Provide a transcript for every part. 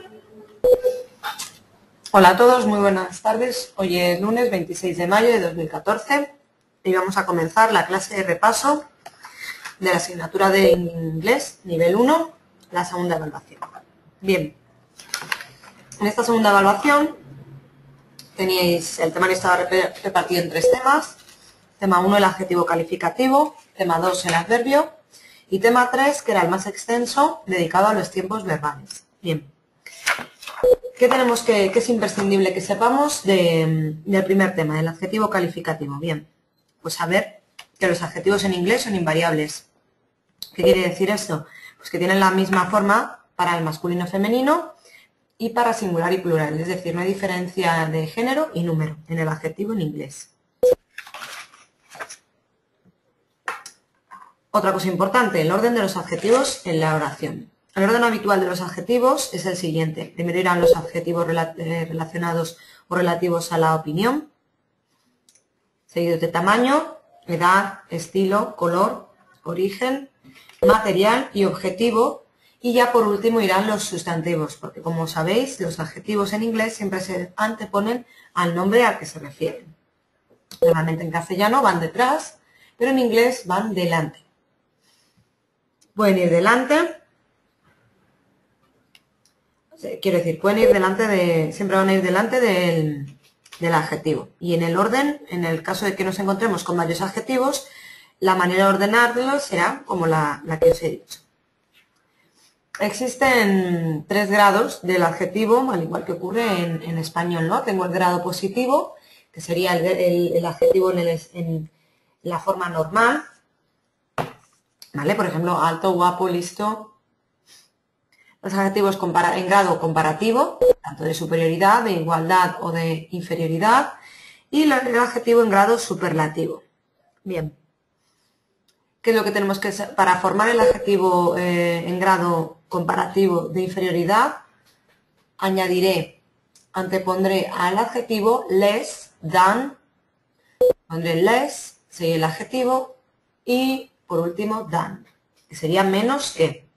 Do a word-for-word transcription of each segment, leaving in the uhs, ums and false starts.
Hola a todos, muy buenas tardes. Hoy es lunes veintiséis de mayo de dos mil catorce y vamos a comenzar la clase de repaso de la asignatura de inglés nivel uno, la segunda evaluación. Bien, en esta segunda evaluación teníais, el temario estaba repartido en tres temas. Tema uno, el adjetivo calificativo, tema dos, el adverbio y tema tres, que era el más extenso, dedicado a los tiempos verbales. Bien. ¿Qué tenemos que, que es imprescindible que sepamos de, del primer tema, del adjetivo calificativo? Bien, pues saber que los adjetivos en inglés son invariables. ¿Qué quiere decir esto? Pues que tienen la misma forma para el masculino y femenino y para singular y plural, es decir, no hay diferencia de género y número en el adjetivo en inglés. Otra cosa importante, el orden de los adjetivos en la oración. El orden habitual de los adjetivos es el siguiente. Primero irán los adjetivos relacionados o relativos a la opinión, seguidos de tamaño, edad, estilo, color, origen, material y objetivo. Y ya por último irán los sustantivos, porque como sabéis, los adjetivos en inglés siempre se anteponen al nombre al que se refieren. Normalmente en castellano van detrás, pero en inglés van delante. Pueden ir delante. Quiero decir, pueden ir delante de, siempre van a ir delante del, del adjetivo. Y en el orden, en el caso de que nos encontremos con varios adjetivos, la manera de ordenarlos será como la, la que os he dicho. Existen tres grados del adjetivo, al igual que ocurre en, en español, ¿no? Tengo el grado positivo, que sería el, el, el adjetivo en, el, en la forma normal, ¿vale? Por ejemplo, alto, guapo, listo. Los adjetivos en grado comparativo, tanto de superioridad, de igualdad o de inferioridad, y el adjetivo en grado superlativo. Bien. ¿Qué es lo que tenemos que hacer? Para formar el adjetivo eh, en grado comparativo de inferioridad, añadiré, antepondré al adjetivo less than, pondré less, sería el adjetivo, y por último than, que sería menos que.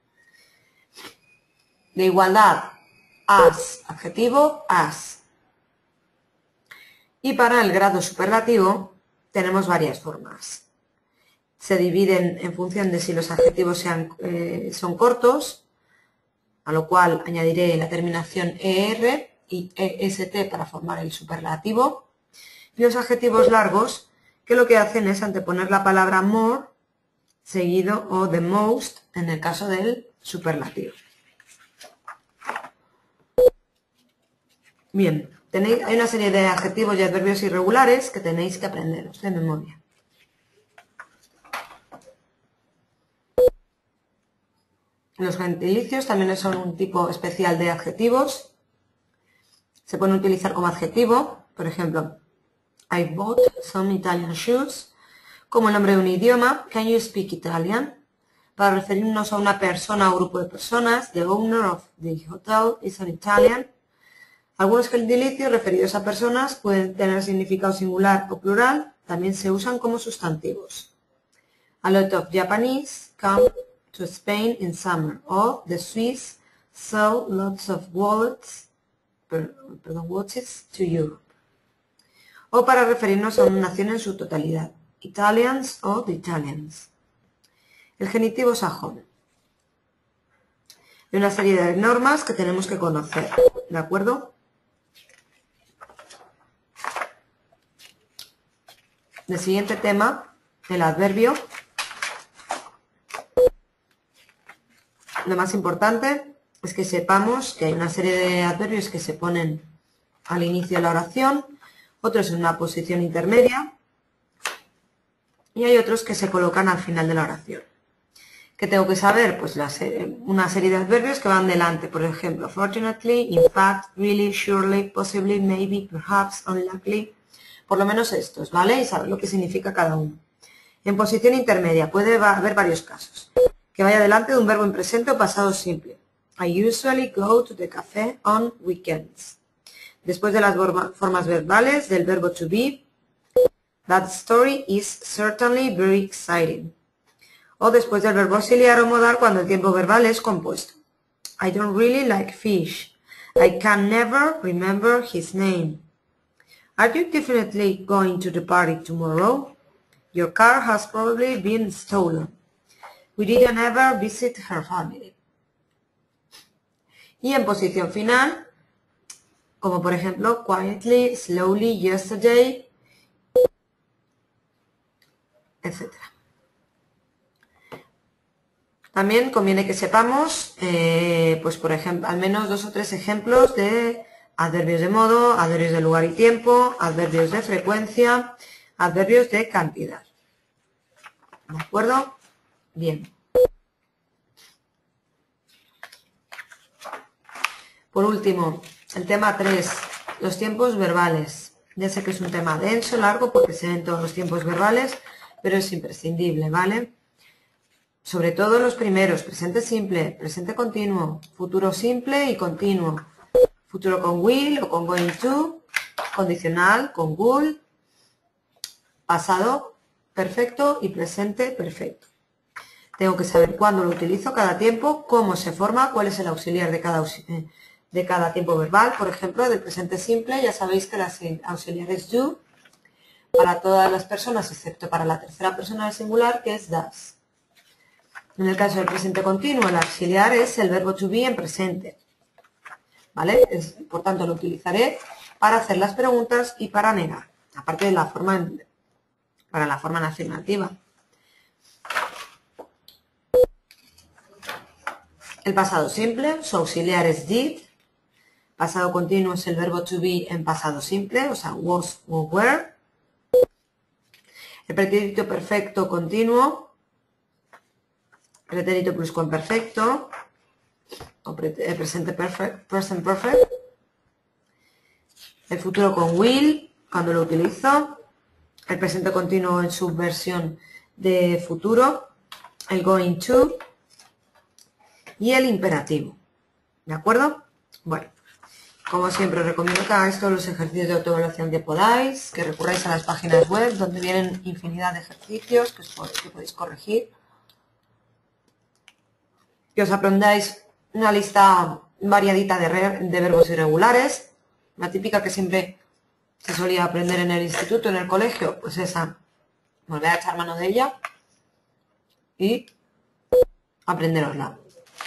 De igualdad, as, adjetivo, as. Y para el grado superlativo tenemos varias formas. Se dividen en función de si los adjetivos sean, eh, son cortos, a lo cual añadiré la terminación er y est para formar el superlativo. Y los adjetivos largos, que lo que hacen es anteponer la palabra more, seguido o the most, en el caso del superlativo. Bien, tenéis, hay una serie de adjetivos y adverbios irregulares que tenéis que aprenderos de memoria. Los gentilicios también son un tipo especial de adjetivos. Se pueden utilizar como adjetivo, por ejemplo, I bought some Italian shoes, como el nombre de un idioma, can you speak Italian? Para referirnos a una persona o grupo de personas, the owner of the hotel is an Italian. Algunos gentilicios referidos a personas pueden tener significado singular o plural, también se usan como sustantivos. A lot of Japanese come to Spain in summer, o the Swiss sell lots of wallets, perdón, watches to Europe. O para referirnos a una nación en su totalidad, Italians o the Italians. El genitivo sajón. Hay una serie de normas que tenemos que conocer, ¿de acuerdo? El siguiente tema, el adverbio. Lo más importante es que sepamos que hay una serie de adverbios que se ponen al inicio de la oración, otros en una posición intermedia y hay otros que se colocan al final de la oración. ¿Qué tengo que saber? Pues la serie, una serie de adverbios que van delante, por ejemplo, fortunately, in fact, really, surely, possibly, maybe, perhaps, unlikely. Por lo menos estos, ¿vale? Y saber lo que significa cada uno. En posición intermedia puede haber varios casos. Que vaya delante de un verbo en presente o pasado simple. I usually go to the cafe on weekends. Después de las formas verbales del verbo to be, that story is certainly very exciting. O después del verbo auxiliar o modal cuando el tiempo verbal es compuesto. I don't really like fish. I can never remember his name. Are you definitely going to the party tomorrow? Your car has probably been stolen. We didn't ever visit her family. Y en posición final, como por ejemplo, quietly, slowly, yesterday, etcétera. También conviene que sepamos, eh, pues por ejemplo, al menos dos o tres ejemplos de adverbios de modo, adverbios de lugar y tiempo, adverbios de frecuencia, adverbios de cantidad. ¿De acuerdo? Bien. Por último, el tema tres, los tiempos verbales. Ya sé que es un tema denso, largo, porque se ven todos los tiempos verbales, pero es imprescindible, ¿vale? Sobre todo los primeros, presente simple, presente continuo, futuro simple y continuo, futuro con will o con going to, condicional con will, pasado perfecto y presente perfecto. Tengo que saber cuándo lo utilizo cada tiempo, cómo se forma, cuál es el auxiliar de cada, de cada tiempo verbal. Por ejemplo, del presente simple ya sabéis que las auxiliares do para todas las personas, excepto para la tercera persona del singular, que es does. En el caso del presente continuo, el auxiliar es el verbo to be en presente. ¿Vale? Es, por tanto, lo utilizaré para hacer las preguntas y para negar, aparte de la forma, para la forma afirmativa. El pasado simple, su auxiliar es did. Pasado continuo es el verbo to be en pasado simple, o sea, was o were. El pretérito perfecto continuo, pretérito pluscuamperfecto, o pre el presente perfect, present perfect. El futuro con will, cuando lo utilizo. El presente continuo en su versión de futuro. El going to. Y el imperativo. ¿De acuerdo? Bueno, como siempre os recomiendo que hagáis todos los ejercicios de autoevaluación que podáis, que recurráis a las páginas web donde vienen infinidad de ejercicios que, os, que podéis corregir. Que os aprendáis una lista variadita de, re, de verbos irregulares. La típica que siempre se solía aprender en el instituto, en el colegio, pues esa, volver a echar mano de ella y aprenderosla.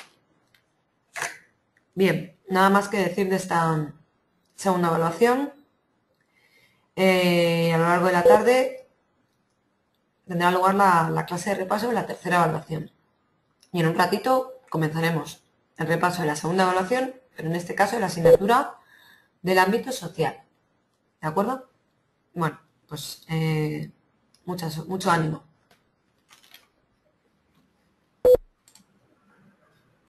Bien, nada más que decir de esta segunda evaluación. Eh, a lo largo de la tarde tendrá lugar la, la clase de repaso de la tercera evaluación. Y en un ratito comenzaremos el repaso de la segunda evaluación, pero en este caso de la asignatura del ámbito social. ¿De acuerdo? Bueno, pues eh, muchas, mucho ánimo.